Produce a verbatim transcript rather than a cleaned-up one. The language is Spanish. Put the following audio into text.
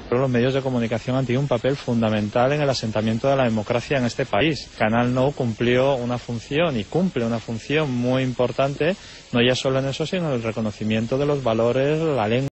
Pero los medios de comunicación han tenido un papel fundamental en el asentamiento de la democracia en este país. Canal Nou cumplió una función y cumple una función muy importante, no ya solo en eso, sino en el reconocimiento de los valores, la lengua.